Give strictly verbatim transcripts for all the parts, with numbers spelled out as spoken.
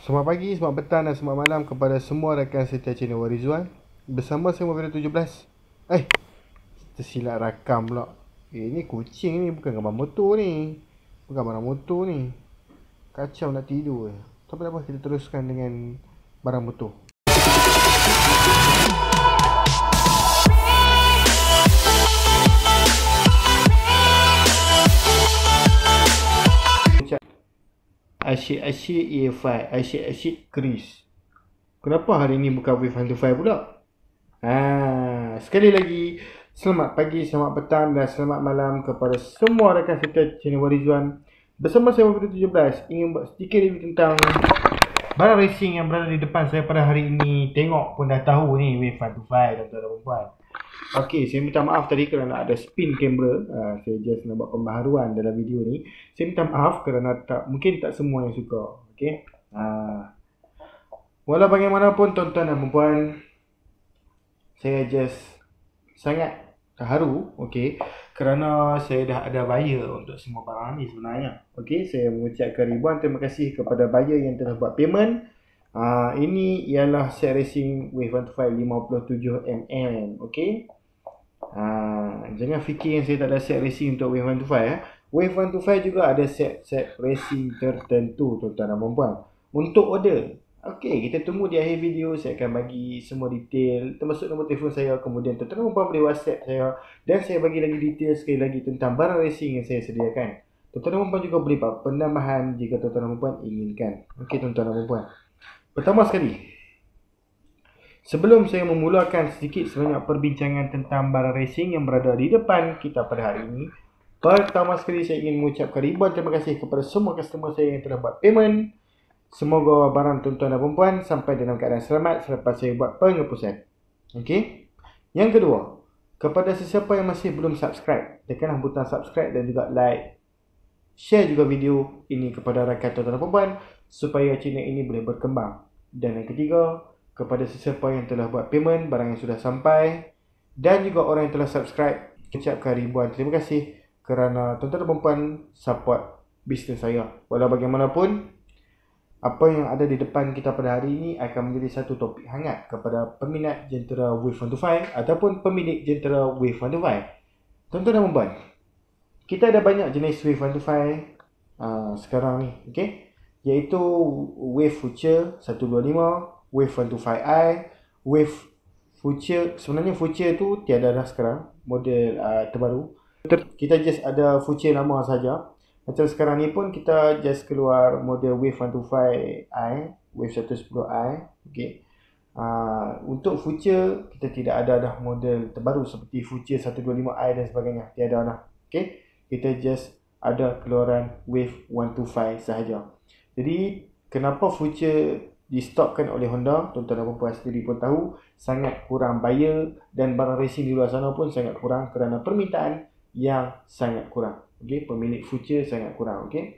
Selamat pagi, selamat petang dan selamat malam kepada semua rakan setia channel Warizwan. Bersama saya Muhammad tujuh belas. Eh, tersilap rakam pula. Eh, ni kucing ni, bukan gambar motor ni. Bukan barang motor ni. Kacau nak tidur. Tak apa-apa, kita teruskan dengan barang motor. Asyik-asyik E F I, asyik-asyik Chris. Kenapa hari ni bukan Wave one two five pula? Ha, sekali lagi, selamat pagi, selamat petang dan selamat malam kepada semua rakan setia channel Warizwan. Bersama saya Muhammad tujuh belas ingin buat sedikit review tentang barang racing yang berada di depan saya pada hari ini. Tengok pun dah tahu ni Wave one two five, tuan-tuan dan puan-puan. Okey, saya minta maaf tadi kerana ada spin kamera. Uh, saya just nak buat pembaharuan dalam video ni. Saya minta maaf kerana tak mungkin tak semua yang suka. Okey. Uh, walau bagaimanapun tuan-tuan dan puan-puan, saya just sangat terharu, okey, kerana saya dah ada buyer untuk semua barang ni sebenarnya. Okey, saya mengucapkan ribuan terima kasih kepada buyer yang telah buat payment. Uh, ini ialah set racing Wave one two five lima puluh tujuh milimeter, okey. Uh, jangan fikir yang saya tak ada set racing untuk Wave one two five. Eh. Wave one two five juga ada set-set racing tertentu tuan-tuan dan puan-puan. Untuk order, okey, kita tunggu di akhir video. Saya akan bagi semua detail, termasuk nombor telefon saya. Kemudian tuan-tuan dan puan-puan boleh WhatsApp saya, dan saya bagi lagi detail sekali lagi tentang barang racing yang saya sediakan. Tuan-tuan dan puan-puan juga boleh buat penambahan jika tuan-tuan dan puan-puan inginkan. Okey tuan-tuan dan puan-puan. Pertama sekali, sebelum saya memulakan sedikit sebanyak perbincangan tentang barang racing yang berada di depan kita pada hari ini, pertama sekali saya ingin mengucapkan ribuan terima kasih kepada semua customer saya yang telah buat payment. Semoga barang tuan-tuan dan puan-puan sampai dalam keadaan selamat selepas saya buat penghapusan. Okey. Yang kedua, kepada sesiapa yang masih belum subscribe, tekanlah butang subscribe dan juga like. Share juga video ini kepada rakan tuan-tuan dan puan-puan supaya channel ini boleh berkembang. Dan yang ketiga, kepada sesiapa yang telah buat payment barang yang sudah sampai dan juga orang yang telah subscribe, ucapkan ribuan terima kasih kerana tuan-tuan dan puan-puan support bisnes saya. Walau bagaimanapun, apa yang ada di depan kita pada hari ini akan menjadi satu topik hangat kepada peminat jentera Wave one two five ataupun pemilik jentera Wave one two five. Tuan-tuan dan puan-puan, kita ada banyak jenis Wave one two five uh, sekarang ni, okey? Iaitu Wave Future one two five, Wave one two five i, Wave Future. Sebenarnya Future tu tiada dah sekarang, model uh, terbaru. Kita just ada Future lama saja. Macam sekarang ni pun kita just keluar model Wave one two five i, Wave one ten i, okey. Uh, untuk Future kita tidak ada dah model terbaru seperti Future one twenty-five i dan sebagainya. Tiada dah. Okey. Kita just ada keluaran Wave one two five sahaja. Jadi kenapa Future di-stopkan oleh Honda, tuan-tuan dan puan-puan sendiri pun tahu, sangat kurang buyer dan barang racing di luar sana pun sangat kurang kerana permintaan yang sangat kurang. Okey, pemilik Future sangat kurang, okey.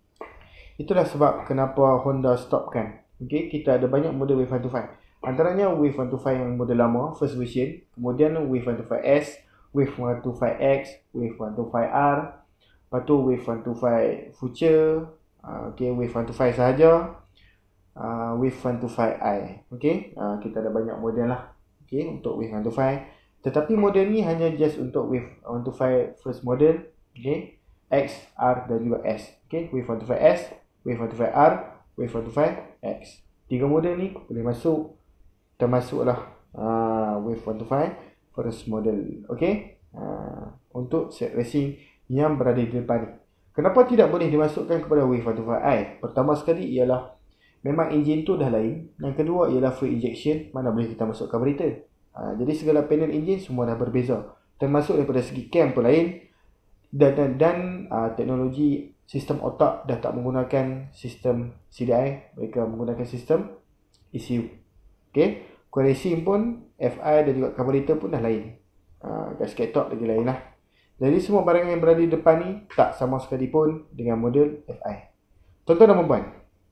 Itulah sebab kenapa Honda stopkan. Okey, kita ada banyak model Wave one two five. Antaranya Wave one two five yang model lama, first version, kemudian Wave one two five S, Wave one two five X, Wave one two five R, lepas tu Wave one two five Future, uh, okey, Wave one two five sahaja, uh, Wave one two five i. Okey, uh, kita ada banyak model lah, okey, untuk Wave one two five. Tetapi model ni hanya just untuk Wave one two five first model, okey, X, R dan juga S. Okey, Wave one two five S, Wave one two five R, Wave one two five X. Tiga model ni boleh masuk, termasuklah uh, Wave one two five first model. Okey, uh, untuk set racing yang berada di depan ni. Kenapa tidak boleh dimasukkan kepada Wave one two five i? Pertama sekali ialah memang enjin tu dah lain. Yang kedua ialah fuel injection, mana boleh kita masuk carburetor. Ha, jadi segala panel enjin semua dah berbeza. Termasuk daripada segi cam pun lain. Dan, dan, dan uh, teknologi sistem otak dah tak menggunakan sistem C D I. Mereka menggunakan sistem E C U. Okay. Coil racing pun, F I dan juga carburetor pun dah lain. Uh, gasket top lagi lain lah. Jadi semua barang yang berada di depan ni tak sama sekali pun dengan model F I. Tuan-tuan dan puan-puan,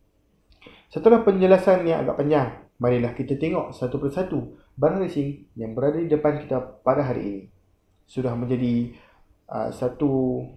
setelah penjelasan yang agak panjang, marilah kita tengok satu persatu barang racing yang berada di depan kita pada hari ini. Sudah menjadi uh, satu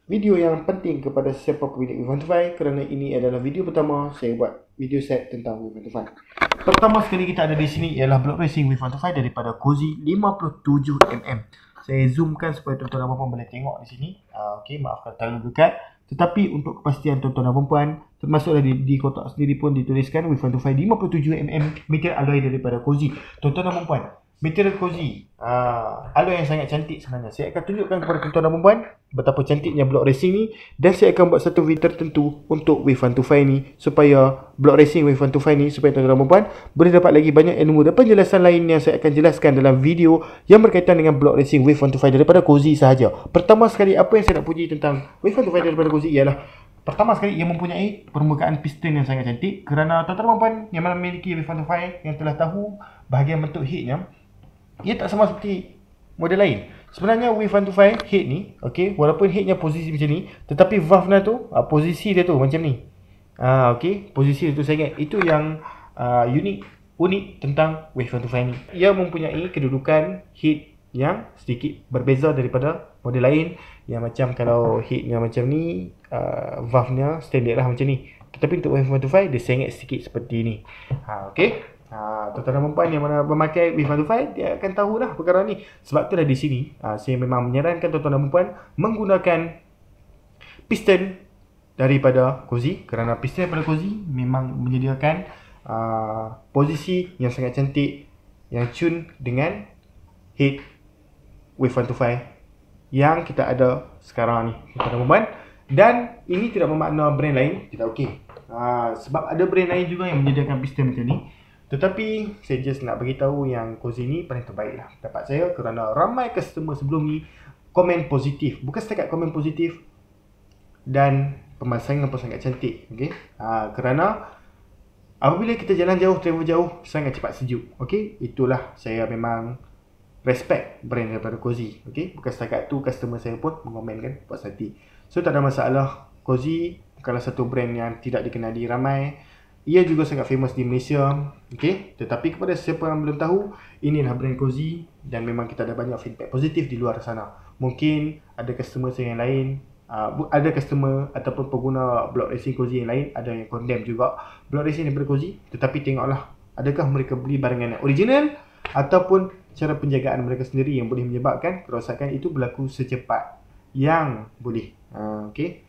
video yang penting kepada sesiapa pemilik Wave one twenty-five kerana ini adalah video pertama saya buat video set tentang Wave one twenty-five. Pertama sekali kita ada di sini ialah block racing Wave one twenty-five daripada Cozy lima puluh tujuh milimeter. Saya zoomkan supaya tuan-tuan dan puan boleh tengok di sini. Uh, Okey, maafkan terlalu dekat. Tetapi untuk kepastian tuan-tuan dan puan, termasuklah di, di kotak sendiri pun dituliskan Wave one twenty-five lima puluh tujuh milimeter material alloy daripada Cozy. Tuan-tuan dan puan, material Cozy, uh, alloy yang sangat cantik sebenarnya. Saya akan tunjukkan kepada tuan-tuan dan puan betapa cantiknya block racing ni, dan saya akan buat satu video tertentu untuk Wave one twenty-five ni, supaya block racing Wave one twenty-five ni, supaya tuan-tuan dan puan boleh dapat lagi banyak ilmu dan penjelasan lain yang saya akan jelaskan dalam video yang berkaitan dengan block racing Wave one twenty-five daripada Cozy sahaja. Pertama sekali, apa yang saya nak puji tentang Wave one twenty-five daripada Cozy ialah pertama sekali ia mempunyai permukaan piston yang sangat cantik. Kerana tuan-tuan dan puan yang memiliki Wave one twenty-five yang telah tahu bahagian bentuk headnya, ia tak sama seperti model lain. Sebenarnya Wave one twenty-five head ni, okey, walaupun headnya posisi macam ni, tetapi valve-nya tu, uh, posisi dia tu macam ni. Ah, uh, okey, posisi dia tu saya ingat itu yang uh, unik unik tentang Wave one twenty-five ni. Ia mempunyai kedudukan head yang sedikit berbeza daripada model lain, yang macam kalau headnya macam ni, uh, valve-nya standard lah macam ni. Tetapi untuk Wave one twenty-five dia sengit sedikit seperti ni. Ha, okey. Ha, tuan-tuan dan puan yang mana memakai Wave one twenty-five, dia akan tahulah perkara ni. Sebab tu dah di sini, ha, saya memang menyarankan tuan-tuan dan puan menggunakan piston daripada Cozy, kerana piston daripada Cozy memang menyediakan uh, posisi yang sangat cantik, yang tune dengan head Wave one twenty-five yang kita ada sekarang ni, tuan-tuan dan puan. Dan ini tidak bermakna brand lain tidak okey. Ha, sebab ada brand lain juga yang menyediakan piston macam ni. Tetapi saya just nak beritahu yang Cozy ni paling terbaik lah dapat saya, kerana ramai customer sebelum ni komen positif. Bukan setakat komen positif, dan pemasangan pun sangat cantik. Okay? Ha, kerana apabila kita jalan jauh, travel jauh, sangat cepat sejuk. Okay? Itulah saya memang respect brand daripada Cozy. Okay? Bukan setakat tu, customer saya pun mengomenkan puas hati. So tak ada masalah. Cozy bukanlah satu brand yang tidak dikenali ramai. Ia juga sangat famous di Malaysia. Okay? Tetapi kepada siapa yang belum tahu, inilah brand Cozy, dan memang kita ada banyak feedback positif di luar sana. Mungkin ada customer saya yang lain, uh, ada customer ataupun pengguna block racing Cozy yang lain, ada yang condemn juga block racing daripada Cozy. Tetapi tengoklah, adakah mereka beli barangan yang original, ataupun cara penjagaan mereka sendiri yang boleh menyebabkan kerosakan itu berlaku secepat yang boleh. uh, Okay?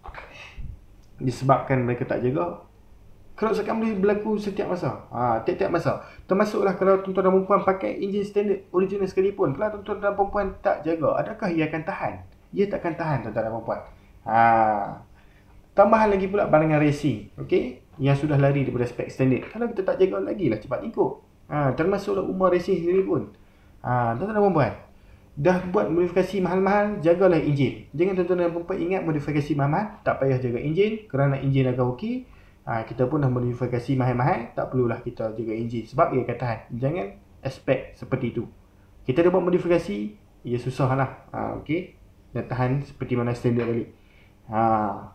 Disebabkan mereka tak jaga, kerosakan boleh berlaku setiap masa. Ha, tiap-tiap masa. Termasuklah kalau tuan-tuan dan perempuan pakai enjin standard original sekalipun, kalau tuan-tuan dan perempuan tak jaga, adakah ia akan tahan? Ia takkan tahan, tuan-tuan dan perempuan. Ha. Tambahan lagi pula barangan racing, okey, yang sudah lari daripada spek standard. Kalau kita tak jaga lagi lah cepat ikut. Ha, termasuklah umur racing sendiri pun. Ha, tuan-tuan dan perempuan, dah buat modifikasi mahal-mahal, jagalah enjin. Jangan tuan-tuan dan perempuan ingat modifikasi mahal-mahal tak payah jaga enjin, kerana enjin akan okey. Ha, kita pun dah modifikasi mahal-mahal, tak perlulah kita jaga enjin sebab ia akan tahan. Jangan expect seperti itu. Kita dah buat modifikasi, ia susah lah. Ha, okay? Dan tahan seperti mana standard balik. Ha.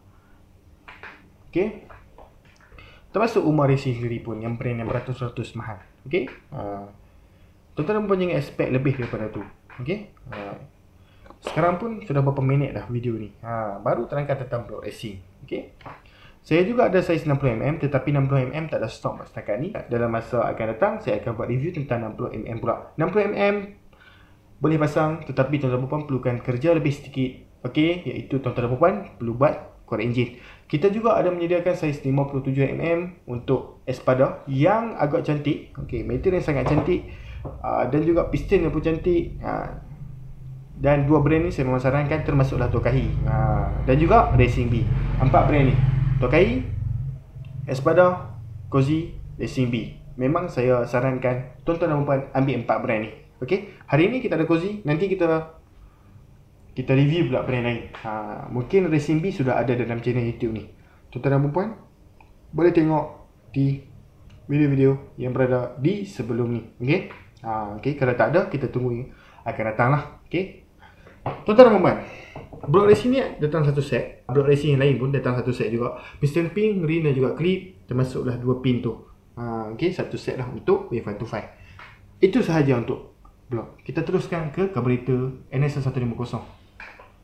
Okay? Termasuk umur racing sendiri pun, yang brand yang beratus-ratus mahal. Okay? Ha. Tuan-tuan pun jangan expect lebih daripada tu. Okay? Ha. Sekarang pun sudah berapa minit dah video ni. Ha. Baru terangkan tentang block racing. Okay? Saya juga ada saiz enam puluh milimeter, tetapi enam puluh milimeter tak ada stok setakat ni. Dalam masa akan datang, saya akan buat review tentang enam puluh milimeter pula. enam puluh milimeter boleh pasang, tetapi tuan-tuan dan puan perlukan kerja lebih sedikit. Okey, iaitu tuan-tuan dan puan perlu buat core engine. Kita juga ada menyediakan saiz lima puluh tujuh milimeter untuk Espada yang agak cantik. Okey, material yang sangat cantik. Uh, dan juga piston yang pun cantik. Uh, dan dua brand ni saya memang sarankan, termasuklah Tokahi. Uh, dan juga Racing Bee. Empat brand ni. Tokai, Espada, Cozy, Racing Bee. Memang saya sarankan tuan-tuan dan puan ambil empat brand ni. Okey, hari ni kita ada Cozy, nanti kita kita review pula brand lain. Ha, mungkin Racing Bee sudah ada dalam channel YouTube ni. Tuan-tuan dan puan boleh tengok di video-video yang berada di sebelum ni. Okey. Ha, okey, kalau tak ada kita tunggu akan datanglah. Okey. Tuan-tuan dan puan, block racing ni datang satu set. Block racing yang lain pun datang satu set juga. Piston pin, ring dan juga clip, termasuklah dua pin tu. Ha, okay, satu set lah untuk Wave one twenty-five. Itu sahaja untuk block. Kita teruskan ke carburetor N S seratus lima puluh.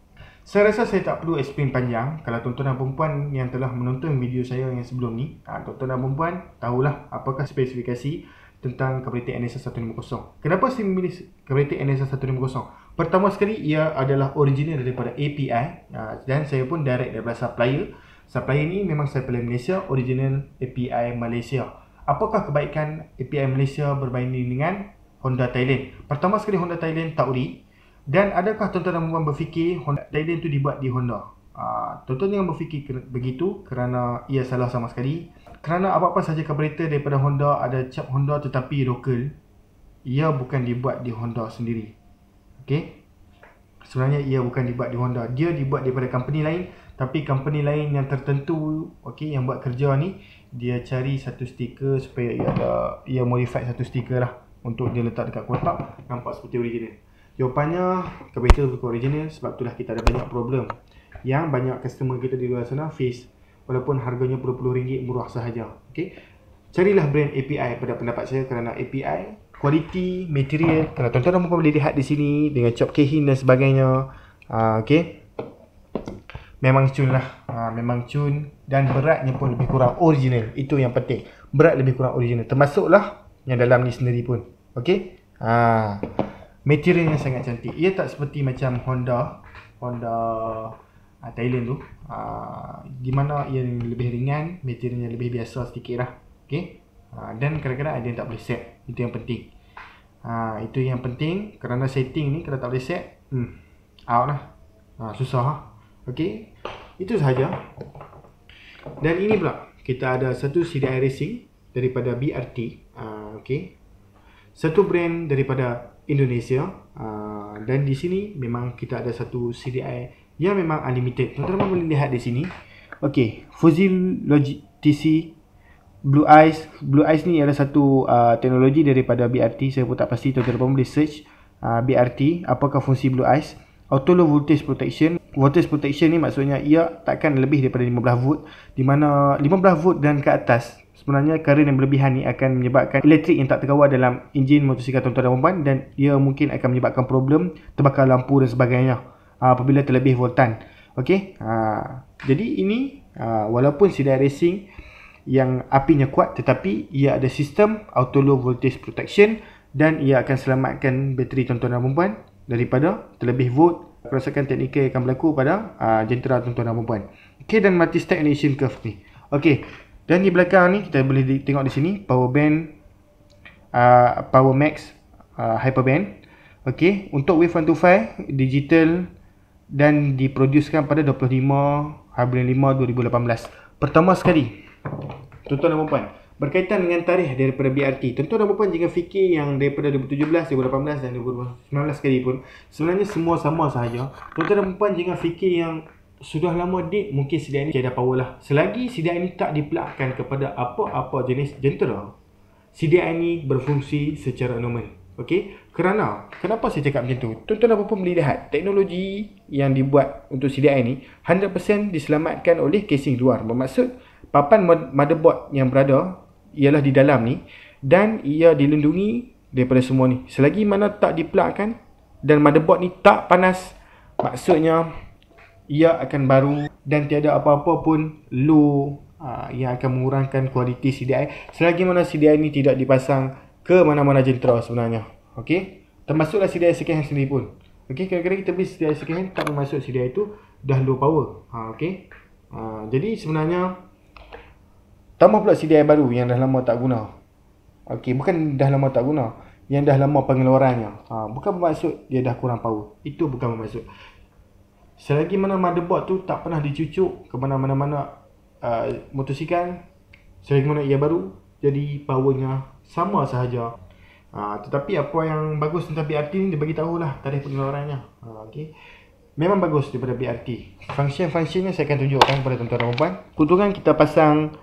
Saya rasa saya tak perlu explain panjang. Kalau tuan-tuan dan perempuan yang telah menonton video saya yang sebelum ni, ha, tuan-tuan dan perempuan tahulah apakah spesifikasi tentang Carburetor N S R seratus lima puluh. Kenapa saya memilih Carburetor N S R seratus lima puluh? Pertama sekali, ia adalah original daripada A P I, ha, dan saya pun direct daripada supplier. Supplier ni memang supplier Malaysia, original A P I Malaysia. Apakah kebaikan A P I Malaysia berbanding dengan Honda Thailand? Pertama sekali, Honda Thailand tak ori. Dan adakah tuan-tuan dan perempuan berfikir Honda Thailand tu dibuat di Honda? Uh, tuan-tuan jangan berfikir begitu kerana ia salah sama sekali. Kerana apa-apa saja carburetor daripada Honda ada cap Honda tetapi local, ia bukan dibuat di Honda sendiri. Okey? Sebenarnya ia bukan dibuat di Honda. Dia dibuat daripada company lain, tapi company lain yang tertentu, okey, yang buat kerja ni, dia cari satu stiker supaya ia ada, ia modify satu stiker lah untuk dia letak dekat kotak, nampak seperti original. Jawapannya, carburetor bukan original, sebab itulah kita ada banyak problem yang banyak customer kita di luar sana face, walaupun harganya puluh-puluh ringgit murah sahaja. Okay? Carilah brand A P I pada pendapat saya, kerana A P I, quality, material, kalau tuan-tuan dan puan boleh lihat di sini dengan chop kehin dan sebagainya, uh, okay? Memang cun lah, uh, memang cun, dan beratnya pun lebih kurang original. Itu yang penting, berat lebih kurang original, termasuklah yang dalam ni sendiri pun. Okay? Uh, Materialnya sangat cantik. Ia tak seperti macam Honda Honda uh, Thailand tu, uh, di mana ia lebih ringan, materialnya lebih biasa sedikit lah. Okay? Uh, dan kadang-kadang ada yang tak boleh set. Itu yang penting. uh, Itu yang penting. Kerana setting ni kalau tak boleh set, hmm, out lah, uh, susah lah. Okay? Itu sahaja. Dan ini pula, kita ada satu C D I Racing daripada B R T. uh, Okay, satu brand daripada Indonesia, uh, dan di sini memang kita ada satu C D I yang memang unlimited. Tuan-tuan boleh lihat di sini. Okey, Fuzil Logic T C Blue Eyes. Blue Eyes ni adalah satu uh, teknologi daripada B R T. Saya pun tak pasti, tuan-tuan boleh search uh, B R T, apakah fungsi Blue Eyes. Auto Low Voltage Protection. Voltage Protection ni maksudnya ia takkan lebih daripada lima belas volt, di mana lima belas volt dan ke atas, sebenarnya current yang berlebihan ni akan menyebabkan elektrik yang tak terkawal dalam enjin motosikal tuan-tuan dan puan, dan ia mungkin akan menyebabkan problem terbakar lampu dan sebagainya uh, apabila terlebih voltan. Okey, uh, jadi ini uh, walaupun C D I Racing yang apinya kuat, tetapi ia ada sistem Auto Low Voltage Protection, dan ia akan selamatkan bateri tuan-tuan dan puan daripada terlebih volt. Kerosakan teknikal akan berlaku pada uh, jentera tuan-tuan dan puan. Okey, dan multi stack ignition curve ni. Okey, dan di belakang ni kita boleh tengok di sini power band, uh, power max, uh, hyper band. Okey, untuk wave seratus dua puluh lima digital dan diproducekan pada dua puluh lima bulan lima dua ribu lapan belas. Pertama sekali, tuan-tuan dan puan, berkaitan dengan tarikh daripada B R T, tuan-tuan dan puan jangan fikir yang daripada dua ribu tujuh belas, dua ribu lapan belas dan dua ribu sembilan belas sekalipun. Sebenarnya semua sama sahaja. Tuan-tuan dan puan jangan fikir yang sudah lama date mungkin C D I ni tiada power lah. Selagi C D I ni tak diplugkan kepada apa-apa jenis jentera, C D I ni berfungsi secara normal. Okey, kerana kenapa saya cakap macam tu? Tuan-tuan dan puan boleh lihat teknologi yang dibuat untuk C D I ni one hundred percent diselamatkan oleh casing luar. Bermaksud papan motherboard yang berada ialah di dalam ni, dan ia dilindungi daripada semua ni. Selagi mana tak diplugkan dan motherboard ni tak panas, maksudnya ia akan baru dan tiada apa-apa pun low uh, yang akan mengurangkan kualiti C D I. Selagi mana C D I ni tidak dipasang ke mana-mana jentera sebenarnya. Okey, termasuklah C D I second hand sendiri pun. Okey, kadang-kadang kita beli C D I second hand tak bermaksud C D I itu dah low power. Ha, okey. Uh, jadi sebenarnya tambah pula C D I baru yang dah lama tak guna. Okey, bukan dah lama tak guna, yang dah lama pengeluarannya. Ha, bukan bermaksud dia dah kurang power. Itu bukan bermaksud. Selagi mana motherboard tu tak pernah dicucuk ke mana-mana uh, motosikal, selagi mana ia baru, jadi powernya sama sahaja. Ha, tetapi apa yang bagus tentang B R T ni, dia bagi tahulah tarikh pengeluarannya. Ha, okey. Memang bagus daripada B R T. Function-functionnya saya akan tunjukkan kepada tuan-tuan dan puan. Keuntungan kita pasang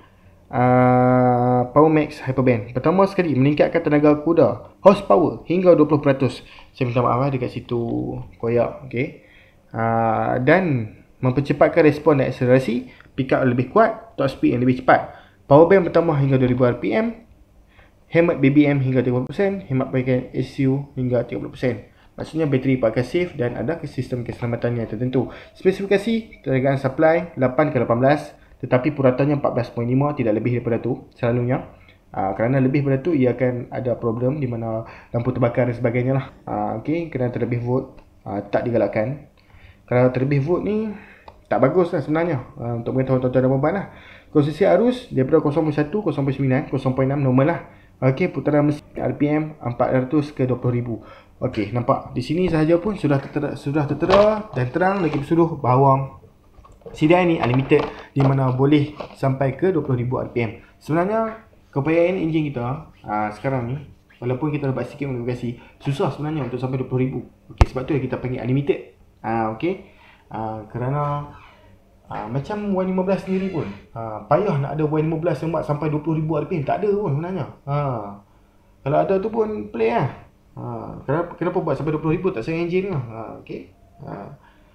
Uh, Power Max Hyperband. Pertama sekali, meningkatkan tenaga kuda, horsepower hingga dua puluh peratus. Saya minta maaf lah dekat situ koyak. Okay. Uh, dan mempercepatkan respon dan akselerasi, pick up lebih kuat, top speed yang lebih cepat. Power band bertambah hingga dua ribu R P M, hemat B B M hingga tiga puluh peratus, hemat pakaian S U hingga tiga puluh peratus. Maksudnya bateri pakai safe dan ada sistem keselamatan yang tertentu. Spesifikasi tenagaan supply lapan ke lapan belas, tetapi puratannya empat belas perpuluhan lima, tidak lebih daripada tu selalunya. Uh, kerana lebih daripada tu ia akan ada problem di mana lampu terbakar dan sebagainya lah. Uh, Okey, kerana terlebih volt uh, tak digalakkan. Kalau terlebih volt ni tak bagus lah sebenarnya, uh, untuk mengetahui tuan-tuan dan puan-puan lah. Konsisten arus daripada kosong perpuluhan satu, kosong perpuluhan sembilan, kosong perpuluhan enam normal lah. Okey, putaran mesin R P M empat ratus ke dua puluh ribu. Okey, nampak di sini sahaja pun sudah tertera, sudah tertera dan terang lagi bersuruh bahawa C D I ni unlimited, di mana boleh sampai ke dua puluh ribu R P M. Sebenarnya kepayaan enjin kita aa, sekarang ni, walaupun kita dapat sikit modifikasi, susah sebenarnya untuk sampai dua puluh ribu. Okey, sebab tu kita panggil unlimited. Ah, okey. Ah, kerana aa, macam Y lima belas sendiri pun aa, payah nak ada Y lima belas yang buat sampai dua puluh ribu R P M, tak ada pun sebenarnya. Ha. Kalau ada tu pun play lah. Ha, kenapa, kenapa buat sampai dua puluh ribu tak sayang enjin lah. Ha, okey. Ha.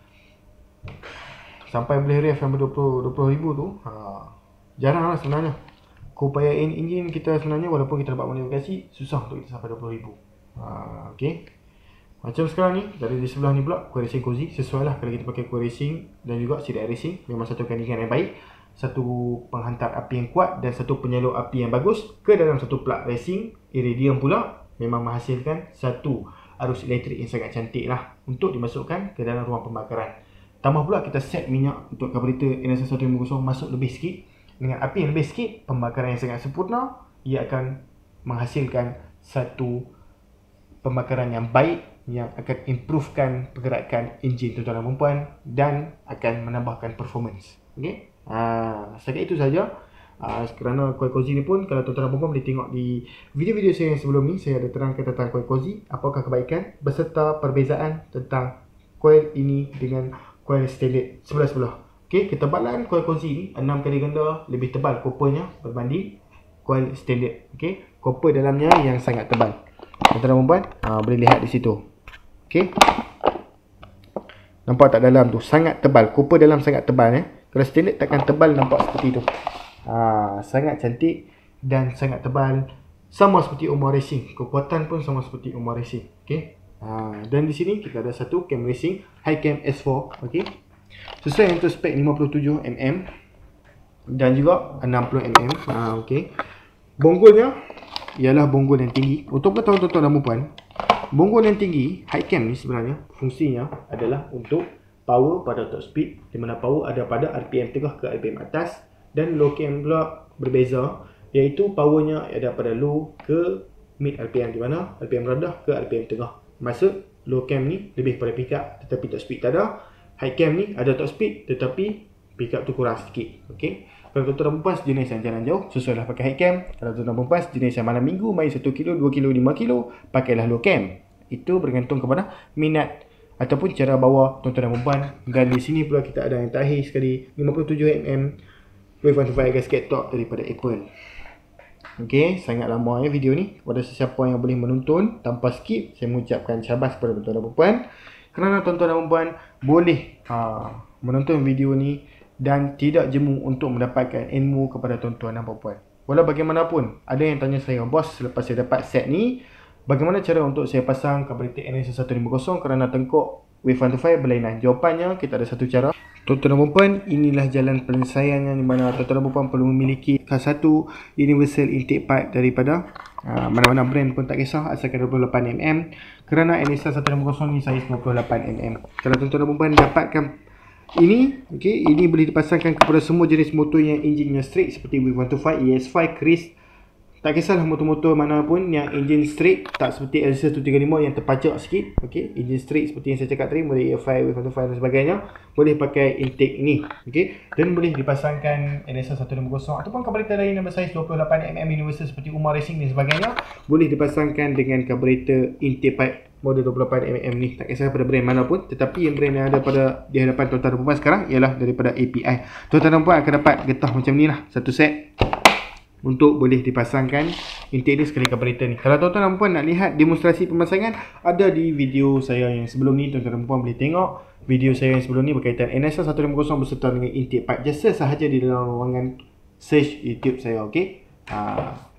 Sampai boleh ref sampai dua puluh ribu tu, ha, jarang lah sebenarnya. Keupayaan enjin kita sebenarnya, walaupun kita dapat modifikasi, susah untuk kita sampai dua puluh ribu. Ha, okey. Macam sekarang ni, dari di sebelah ni pula, Coil Racing Cozy. Sesuai lah kalau kita pakai Coil Racing dan juga C D I Racing. Memang satu kandungan yang baik, satu penghantar api yang kuat dan satu penyalur api yang bagus ke dalam satu plug racing. Iridium pula memang menghasilkan satu arus elektrik yang sangat cantik lah untuk dimasukkan ke dalam ruang pembakaran. Tambah pula kita set minyak untuk karburator N S R seratus lima puluh masuk lebih sikit. Dengan api yang lebih sikit, pembakaran yang sangat sempurna, ia akan menghasilkan satu pembakaran yang baik yang akan improvekan pergerakan enjin tuan-tuan dan puan-puan dan akan menambahkan performance. Okey. Ah, setakat itu saja. Uh, kerana Coil Cozy ni pun, kalau tuan-tuan dan puan-puan boleh tengok di video-video saya yang sebelum ni, saya ada terangkan tentang Coil Cozy, apakah kebaikan beserta perbezaan tentang coil ini dengan coil standard sebelah-sebelah. Okey, ketebalan Coil Cozy ni enam kali ganda lebih tebal coppernya berbanding coil standard. Okey, copper dalamnya yang sangat tebal. Tuan-tuan dan puan-puan uh, boleh lihat di situ. Okey, nampak tak dalam tu sangat tebal, copper dalam sangat tebal eh. Kalau standard takkan tebal nampak seperti tu. Ha, sangat cantik dan sangat tebal, sama seperti Omar Racing. Kekuatan pun sama seperti Omar Racing. Okey. Ha, dan di sini kita ada satu cam racing high cam S empat. Okey. Sesuai untuk spek lima puluh tujuh milimeter dan juga enam puluh milimeter. Ha, okey. Bonggolnya ialah bonggol yang tinggi. Untuk pengetahuan tuan-tuan dan puan-puan, bonggol yang tinggi high cam ni sebenarnya fungsinya adalah untuk power pada top speed, di mana power ada pada R P M tengah ke R P M atas. Dan low cam pula berbeza, iaitu powernya ada pada low ke mid R P M, di mana R P M rendah ke R P M tengah. Maksud low cam ni lebih pada pick up tetapi top speed tak ada. High cam ni ada top speed tetapi pick up tu kurang sikit. Okey. Kalau tuan-tuan dan puan jenis yang jalan jauh, sesuailah pakai high cam. Kalau tuan-tuan dan puan jenis yang malam minggu, main satu kilo, dua kilo, lima kilo, pakailah low cam. Itu bergantung kepada minat ataupun cara bawa tuan-tuan dan puan. Dan di sini pula kita ada yang terakhir sekali, lima puluh tujuh milimeter Wave one twenty-five gasket top daripada Apple. Okey, sangat lama ya video ni. Kepada sesiapa yang boleh menonton tanpa skip, saya mengucapkan syabas kepada tuan-tuan dan puan-puan, kerana tuan-tuan dan puan boleh ha, menonton video ni dan tidak jemu untuk mendapatkan ilmu kepada tuan-tuan dan puan-puan. Walau bagaimanapun, ada yang tanya saya, bos, selepas saya dapat set ni, bagaimana cara untuk saya pasang karburator N S R seratus lima puluh kerana tengkok Wave one twenty-five berlainan? Jawapannya, kita ada satu cara. Tuan-tuan dan puan-puan, inilah jalan penyelesaiannya, di mana tuan-tuan dan puan-puan perlu memiliki satu universal intake pipe daripada uh, mana-mana brand pun tak kisah, asalkan dua puluh lapan milimeter, kerana N S R seratus lima puluh ni saiz dua puluh lapan milimeter. Kalau tuan-tuan dan puan-puan dapatkan ini, okey, ini boleh dipasangkan kepada semua jenis motor yang enjinnya straight seperti Wave one twenty-five, E S five, Chris. Tak kisahlah motor-motor mana pun yang engine straight, tak seperti L C seratus tiga puluh lima yang terpacak sikit. Okey, engine straight seperti yang saya cakap tadi, boleh E F five, Wave one twenty-five dan sebagainya, boleh pakai intake ini. Okey, dan boleh dipasangkan N S R seratus lima puluh ataupun karburator lain yang bersaiz dua puluh lapan milimeter universal seperti Omar Racing dan sebagainya, boleh dipasangkan dengan karburator intake pipe model dua puluh lapan milimeter ni. Tak kisah pada brand mana pun, tetapi yang brand yang ada pada di hadapan tuan-tuan dan puan sekarang ialah daripada A P I. Tuan-tuan dan puan akan dapat getah macam ni lah, satu set untuk boleh dipasangkan intake ni sekali karburator ni. Kalau tuan-tuan dan puan nak lihat demonstrasi pemasangan, ada di video saya yang sebelum ni. Tuan-tuan dan puan boleh tengok video saya yang sebelum ni berkaitan N S R seratus lima puluh beserta dengan intake pipe. Just search sahaja di dalam ruangan search YouTube saya, okey. Ha.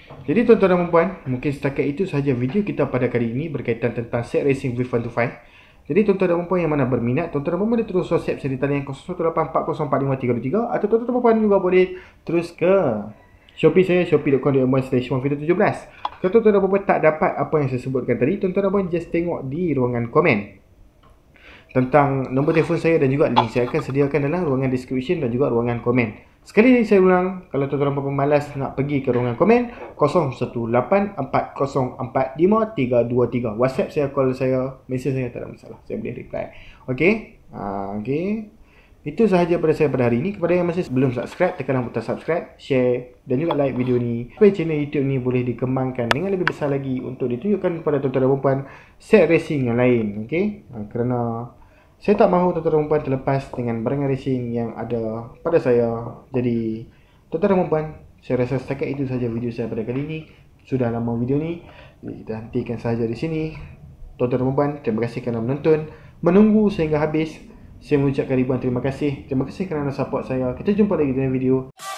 Jadi tuan-tuan dan puan, mungkin setakat itu sahaja video kita pada kali ini berkaitan tentang set racing with one two five. Jadi tuan-tuan dan puan yang mana berminat, tuan-tuan dan puan boleh terus WhatsApp saya di talian kosong satu lapan empat kosong empat lima tiga dua tiga, atau tuan-tuan dan puan juga boleh terus ke Shopee saya, shopee dot com dot my slash one video tujuh belas. Kalau tuan-tuan dan puan tak dapat apa yang saya sebutkan tadi, tuan-tuan dan puan just tengok di ruangan komen tentang nombor telefon saya dan juga link saya akan sediakan dalam ruangan description dan juga ruangan komen. Sekali lagi saya ulang, kalau tuan-tuan dan puan malas nak pergi ke ruangan komen, kosong satu lapan empat kosong empat lima tiga dua tiga. WhatsApp saya, call saya, mesej saya, tak ada masalah. Saya boleh reply. Okey? Ha, okey. Itu sahaja pada saya pada hari ini. Kepada yang masih belum subscribe, tekanlah butang subscribe, share dan juga like video ni supaya channel YouTube ni boleh dikembangkan dengan lebih besar lagi untuk ditunjukkan kepada tuan-tuan dan puan set racing yang lain. Okey? Ha, kerana saya tak mahu tuan-tuan dan puan terlepas dengan barangan racing yang ada pada saya. Jadi tuan-tuan dan puan, saya rasa setakat itu sahaja video saya pada kali ini. Sudah lama video ni, jadi kita hentikan sahaja di sini. Tuan-tuan dan puan, terima kasih kerana menonton, menunggu sehingga habis. Saya mengucapkan ribuan terima kasih. Terima kasih kerana support saya. Kita jumpa lagi dalam video